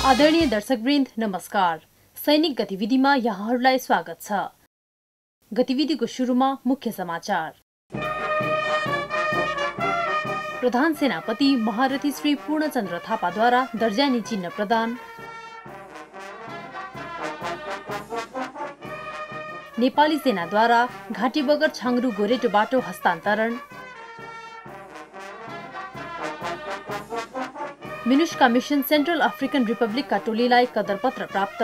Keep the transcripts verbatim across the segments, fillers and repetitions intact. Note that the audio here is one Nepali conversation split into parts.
आदरणीय दर्शकवृन्द नमस्कार। सैनिक गतिविधिमा यहाँहरूलाई स्वागत छ। गतिविधिको सुरुमा मुख्य समाचार। प्रधान सेनापति महारथी श्री पूर्णचन्द्र थापाद्वारा दर्जानी चिन्ह प्रदान। नेपाली सेनाद्वारा घाटी बगर छाङ्रू गोरेटो बाटो हस्तान्तरण। मिनुस्का मिशन सेन्ट्रल अफ्रिकन रिपब्लिकका टोलीलाई कदरपत्र प्राप्त।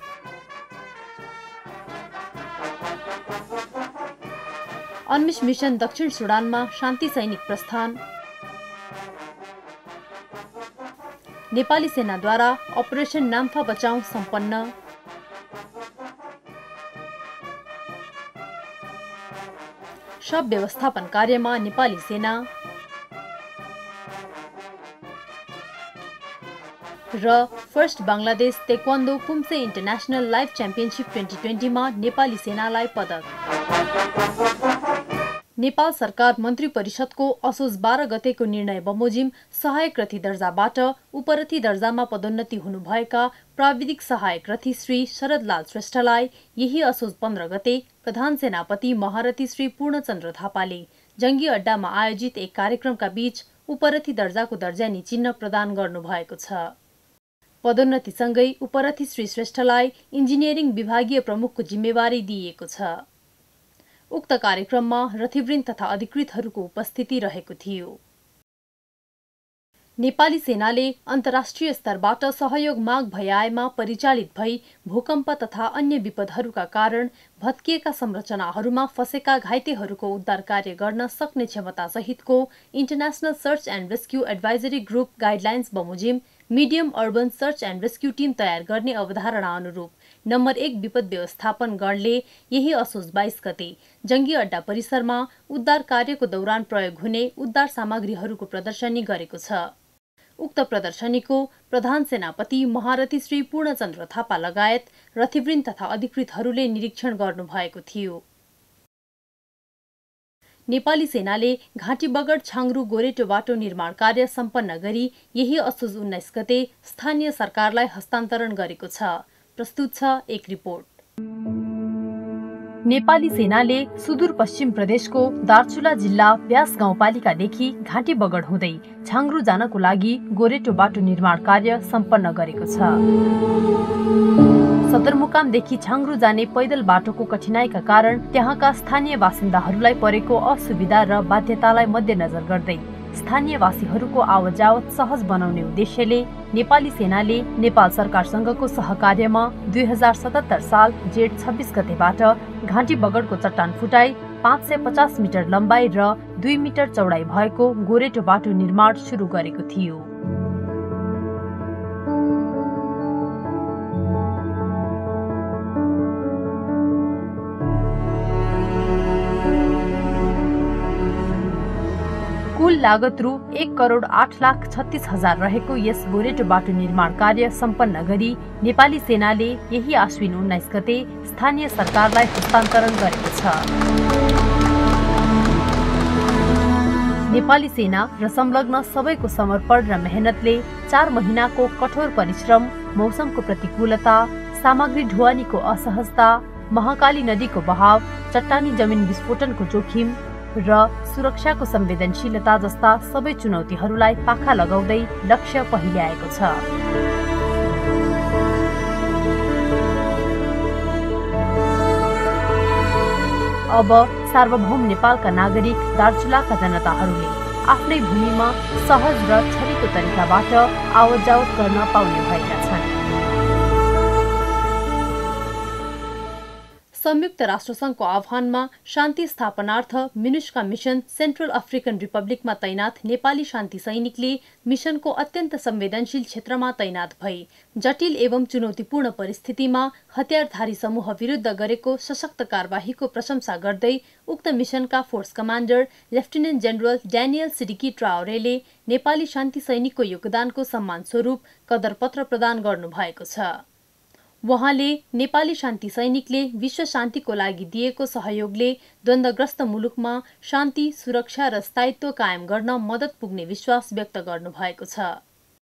अन्मिश मिशन दक्षिण सुडानमा शान्ति सैनिक प्रस्थान। नेपाली सेनाद्वारा अपरेसन नाम्फा बचाऊ सम्पन्न। शव व्यवस्थापन कार्यमा नेपाली सेना। र first Bangladesh taekwondo poomsae international live championship twenty ट्वेन्टीमा नेपाली सेनालाई पदक। नेपाल सरकार मन्त्री परिषदको असोज बाह्र गतेको निर्णय बमोजिम सहायक रथी दर्जाबाट उपरथी दर्जामा पदोन्नति हुनुभएका प्राविधिक सहायक रथी श्री शरदलाल श्रेष्ठलाई यही असोज पन्ध्र गते प्रधान सेनापति महारथी श्री पूर्णचन्द्र थापाले जंगी अड्डामा आयोजित एक कार्यक्रमका बीच उपरथी दर्जाको दर्जानी चिन्ह प्रदान गर्नुभएको छ। पदोन्नतिसँगै उपरथी श्री श्रेष्ठलाई इन्जिनियरिङ विभागीय प्रमुखको जिम्मेवारी दिइएको छ। उक्त कार्यक्रममा रथीवृन्द तथा अधिकृतहरूको उपस्थिति रहेको थियो। नेपाली सेनाले अन्तर्राष्ट्रिय स्तरबाट सहयोग माग भइआएमा परिचालित भई भूकम्प तथा अन्य विपदहरूका कारण भत्किएका संरचनाहरूमा फँसेका घाइतेहरूको उद्धार कार्य गर्न सक्ने क्षमता सहितको international search and rescue advisory group guidelines बमोजिम medium urban search and rescue team तयार गर्ने अवधारणा अनुरूप नम्बर एक विपद व्यवस्थापन गणले यही असोज बाइस गते जंगी अड्डा परिसरमा उद्धार कार्यको दौरान प्रयोग हुने उद्धार सामग्रीहरूको प्रदर्शनी गरेको छ। उक्त प्रदर्शनीको प्रधान सेनापति महारथी श्री पूर्णचन्द्र थापा लगायत रथीवृन्द तथा अधिकृतहरूले निरीक्षण गर्नुभएको थियो। नेपाली सेनाले घाटी बगर छाङ्रू गोरेटो बाटो निर्माण कार्य सम्पन्न गरी यही असोज उन्नाइस गते स्थानीय सरकारलाई हस्तान्तरण गरेको छ। प्रस्तुत छ एक रिपोर्ट। नेपाली सेनाले सुदूरपश्चिम प्रदेशको दार्चुला जिल्ला व्यास गाउँपालिकादेखि घाटी बगड हुँदै छाङ्रू जानको लागि गोरेटो बाटो निर्माण कार्य सम्पन्न गरेको छ। सदरमुकामदेखि छाङ्रू जाने पैदल बाटोको कठिनाइका कारण त्यहाँका स्थानीय बासिन्दाहरूलाई परेको असुविधा र बाध्यतालाई मध्यनजर गर्दै स्थानीयवासीहरूको आवत जावत सहज बनाउने उद्देश्यले नेपाली सेनाले नेपाल सरकारसँगको सहकार्यमा दुई हजार सतहत्तर साल जेठ छब्बीस गतेबाट घाटी बगडको चट्टान फुटाई पाँच सय पचास मिटर लम्बाइ र दुई मिटर चौडाइ भएको गोरेटो बाटो निर्माण सुरु गरेको थियो। कुल लागत रु एक करोड आठ लाख छत्तीस हजार रहेको यस गोरेटो बाटो निर्माण कार्य सम्पन्न गरी नेपाली सेनाले यही आश्विन उन्नाइस गते स्थानीय सरकारलाई हस्तान्तरण गरेको छ। नेपाली सेना र संलग्न सबैको समर्पण र मेहनतले चार महिनाको कठोर परिश्रम, मौसमको प्रतिकूलता, सामग्री ढुवानीको असहजता, महाकाली नदीको बहाव, चट्टानी जमिन विस्फोटनको जोखिम र सुरक्षाको संवेदनशीलता जस्ता सबै चुनौतीहरूलाई पाखा लगाउँदै लक्ष्य पहिल्याएको छ। अब सार्वभौम नेपालका नागरिक दार्चुलाका जनताहरूले आफ्नै भूमिमा सहज र छरितो तरिकाबाट आवत जावत गर्न पाउने भएका छन्। संयुक्त राष्ट्रसङ्घको आह्वानमा शान्ति स्थापनार्थ मिनुस्का मिशन सेन्ट्रल अफ्रिकन रिपब्लिकमा तैनात नेपाली शान्ति सैनिकले मिशनको अत्यन्त संवेदनशील क्षेत्रमा तैनात भई जटिल एवं चुनौतीपूर्ण परिस्थितिमा हतियारधारी समूह विरुद्ध गरेको सशक्त कारबाहीको प्रशंसा गर्दै उक्त मिशनका force commander lieutenant general Daniel Sidiki ट्राओरेले नेपाली शान्ति सैनिकको योगदानको सम्मान स्वरूप कदरपत्र प्रदान गर्नुभएको छ। वहाँले नेपाली शान्ति सैनिकले विश्व शान्तिको लागि दिएको सहयोगले द्वन्द्वग्रस्त मुलुकमा शान्ति, सुरक्षा र स्थायित्व कायम गर्न मद्दत पुग्ने विश्वास व्यक्त गर्नुभएको छ।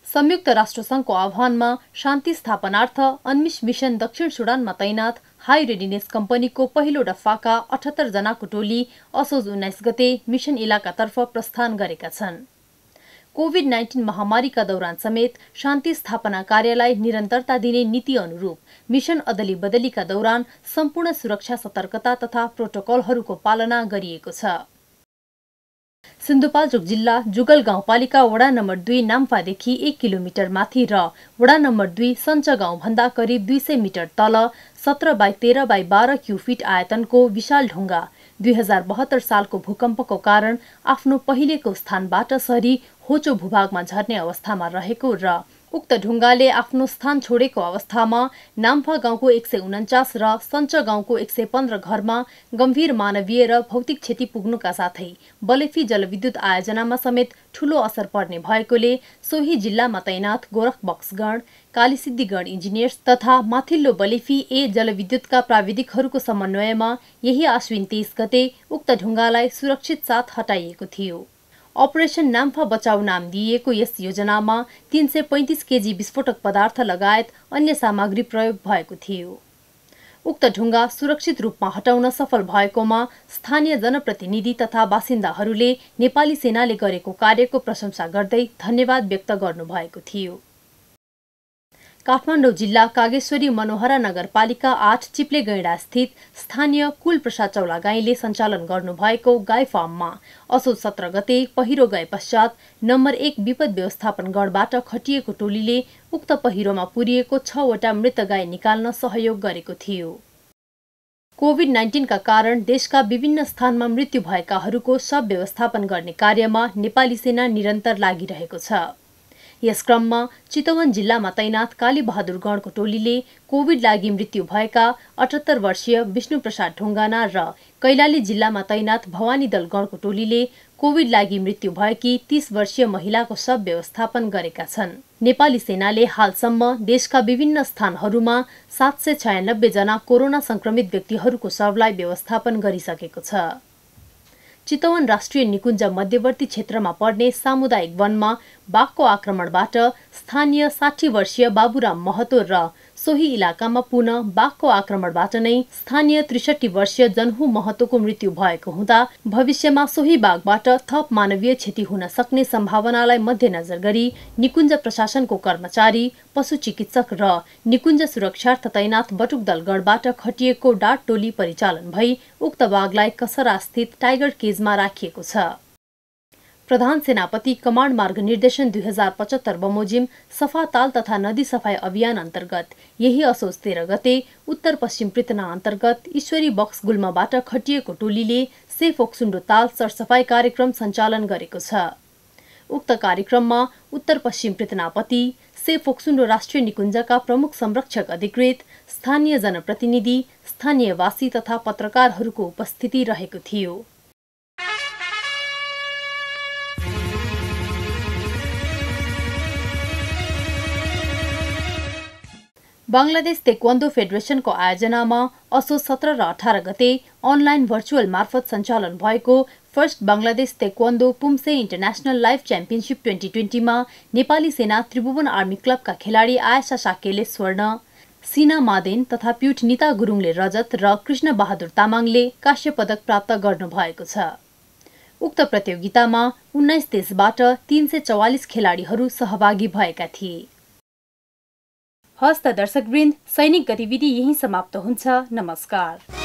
संयुक्त राष्ट्रसङ्घको आह्वानमा शान्ति स्थापनार्थ अनमिस मिसन दक्षिण सुडानमा तैनात हाई रेडिनेस कम्पनीको पहिलो दफाका अठहत्तर जनाको टोली असोज उन्नाइस गते मिसन इलाकातर्फ प्रस्थान गरेका छन्। कोभिड नाइन्टिन महामारीका दौरान समेत शान्ति स्थापना कार्यलाई निरन्तरता दिने नीति अनुरूप मिसन अदली बदलीका दौरान सम्पूर्ण सुरक्षा सतर्कता तथा प्रोटोकलहरूको पालना गरिएको छ। सिन्धुपाल्चोक जिल्ला जुगल गाउँपालिका वडा नम्बर दुई नाम्फादेखि एक किलोमिटर माथि र वडा नम्बर दुई सञ्च गाउँभन्दा करिब दुई सय मिटर तल सत्र बाई तेह्र बाई बाह्र क्युफिट आयतनको विशाल ढुङ्गा दुई हजार बहत्तर सालको भूकम्पको कारण आफ्नो पहिलेको स्थानबाट सरी होचो भूभागमा झर्ने अवस्थामा रहेको र उक्त ढुङ्गाले आफ्नो स्थान छोडेको अवस्थामा नाम्फा गाउँको एक सय उन्चास र सञ्च गाउँको एक सय पन्ध्र घरमा गम्भीर मानवीय र भौतिक क्षति पुग्नुका साथै बलेफी जलविद्युत आयोजनामा समेत ठूलो असर पर्ने भएकोले सोही जिल्लामा तैनात गोरखबक्सगण, कालीसिद्धिगण इन्जिनियर्स तथा माथिल्लो बलेफी ए जलविद्युतका प्राविधिकहरूको समन्वयमा यही आश्विन तेइस गते उक्त ढुङ्गालाई सुरक्षित साथ हटाइएको थियो। अपरेसन नाम्फा बचाउ नाम दिइएको यस योजनामा तीन सय पैंतिस केजी विस्फोटक पदार्थ लगायत अन्य सामग्री प्रयोग भएको थियो। उक्त ढुङ्गा सुरक्षित रूपमा हटाउन सफल भएकोमा स्थानीय जनप्रतिनिधि तथा बासिन्दाहरूले नेपाली सेनाले गरेको कार्यको प्रशंसा गर्दै धन्यवाद व्यक्त गर्नुभएको थियो। काठमाडौँ जिल्ला कागेश्वरी मनोहरा नगरपालिका आठ चिप्लेगैंडा स्थित स्थानीय कुलप्रसाद चौलागाईले सञ्चालन गर्नुभएको गाई फार्ममा असोज सत्र गते पहिरो गए पश्चात नम्बर एक विपद व्यवस्थापन गणबाट खटिएको टोलीले उक्त पहिरोमा पुरिएको छवटा मृत गाई निकाल्न सहयोग गरेको थियो। कोभिड नाइन्टिनका कारण देशका विभिन्न स्थानमा मृत्यु भएकाहरूको शव व्यवस्थापन गर्ने कार्यमा नेपाली सेना निरन्तर लागिरहेको छ। यस क्रममा चितवन जिल्लामा तैनात कालीबहादुर गणको टोलीले कोभिड लागि मृत्यु भएका अठहत्तर वर्षीय विष्णुप्रसाद ढुङ्गाना र कैलाली जिल्लामा तैनात भवानी दल गणको टोलीले कोभिड लागि मृत्यु भएकी तीस वर्षीय महिलाको शव व्यवस्थापन गरेका छन्। नेपाली सेनाले हालसम्म देशका विभिन्न स्थानहरूमा सात सय छयानब्बे जना कोरोना संक्रमित व्यक्तिहरूको शवलाई व्यवस्थापन गरिसकेको छ। चितवन राष्ट्रिय निकुञ्ज मध्यवर्ती क्षेत्रमा पर्ने सामुदायिक वनमा बाघको आक्रमणबाट स्थानीय साठी वर्षीय बाबुराम महतो र सोही इलाकामा पुनः बाघको आक्रमणबाट नै स्थानीय त्रिसठी वर्षीय जनहु महतोको मृत्यु भएको हुँदा भविष्यमा सोही बाघबाट थप मानवीय क्षति हुन सक्ने सम्भावनालाई मध्यनजर गरी निकुञ्ज प्रशासनको कर्मचारी, पशु चिकित्सक र निकुञ्ज सुरक्षार्थ तैनात बटुक दल गणबाट खटिएको डाट टोली परिचालन भई उक्त बाघलाई कसरा स्थित टाइगर केजमा राखिएको छ। प्रधान सेनापति कमाण्ड मार्ग निर्देशन दुई हजार पचहत्तर बमोजिम सफा ताल तथा नदी सफाई अभियान अन्तर्गत यही असोज तेह्र गते उत्तर पश्चिम पृतना अन्तर्गत ईश्वरी बक्स गुल्माबाट खटिएको टोलीले सेफ ओक्सुन्डो ताल सरसफाई कार्यक्रम सञ्चालन गरेको छ। उक्त कार्यक्रममा उत्तर पश्चिम पृतनापति, सेफ ओक्सुन्डो राष्ट्रिय निकुञ्जका प्रमुख संरक्षक अधिकृत, स्थानीय जनप्रतिनिधि, स्थानीयवासी तथा पत्रकारहरूको उपस्थिति रहेको थियो। बंगलादेश तेक्वान्दो फेडरेशनको आयोजनामा असोज सत्र र अठार गते अनलाइन भर्चुअल मार्फत सञ्चालन भएको first Bangladesh taekwondo poomsae international live championship twenty ट्वेन्टीमा नेपाली सेना त्रिभुवन आर्मी क्लबका खेलाडी आयशा साकेले स्वर्ण, सिना मादेन तथा प्युठनिता गुरुङले रजत र कृष्ण बहादुर तामाङले काश्य पदक प्राप्त गर्नुभएको छ। उक्त प्रतियोगितामा उन्नाइस देशबाट तीन सय चौवालिस खेलाडीहरू सहभागी भएका थिए। हस्त दर्शकवृन्द, सैनिक गतिविधि यही समाप्त हुन्छ। नमस्कार।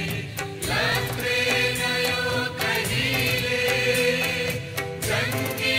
Thank you.